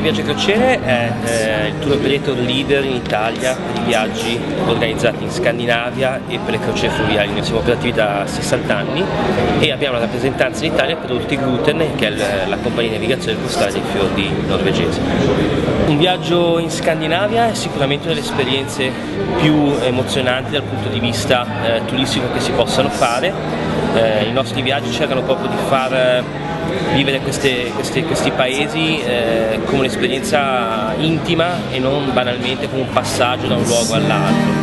Viaggio Crociere è il tour operator leader in Italia per i viaggi organizzati in Scandinavia e per le crociere fluviali. Noi siamo operativi da 60 anni e abbiamo la rappresentanza in Italia per Hurtigruten, che è la compagnia di navigazione costale dei fiordi norvegesi. Un viaggio in Scandinavia è sicuramente una delle esperienze più emozionanti dal punto di vista turistico che si possano fare. I nostri viaggi cercano proprio di far vivere questi paesi come un'esperienza intima e non banalmente come un passaggio da un luogo all'altro.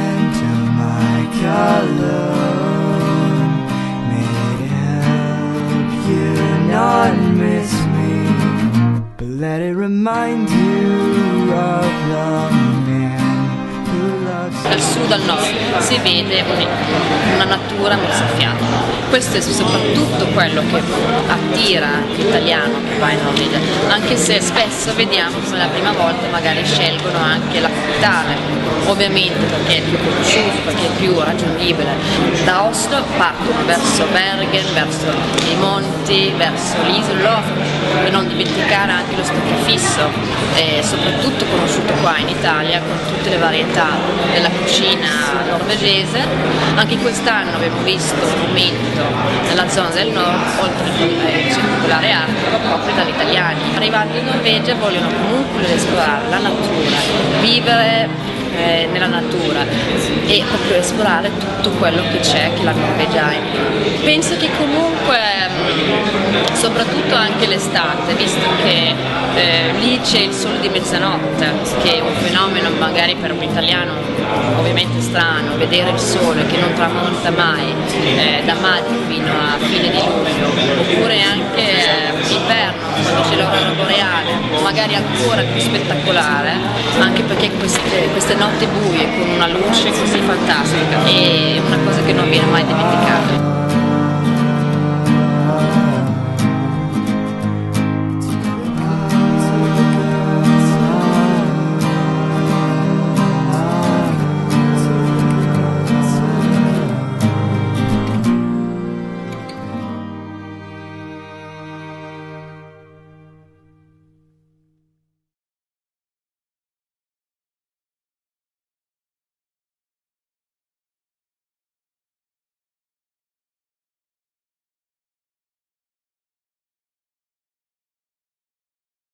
Dal sud al nord si vede una natura mozzafiato. Questo è soprattutto quello che attira l'italiano che va in Norvegia, anche se spesso vediamo come la prima volta magari scelgono anche la capitale, ovviamente perché è più conosciuto, perché è più raggiungibile. Da Oslo partono verso Bergen, verso i monti, verso l'isola, e non dimenticare anche lo Stoccafisso, soprattutto conosciuto qua in Italia con tutte le varietà della cucina norvegese. Anche quest'anno abbiamo visto un aumento nella zona del nord, oltre al circolare artico, proprio dagli italiani. Arrivando in Norvegia vogliono comunque esplorare la natura, vivere nella natura e proprio esplorare tutto quello che c'è, che la Norvegia ha. Penso che comunque, soprattutto anche l'estate, visto che lì c'è il sole di mezzanotte, che è un fenomeno magari per un italiano ovviamente strano, vedere il sole che non tramonta mai da maggio fino a fine di luglio, oppure anche inverno quando c'è l'aurora boreale, magari ancora più spettacolare, anche perché queste notti buie con una luce così fantastica è una cosa che non viene mai dimenticata.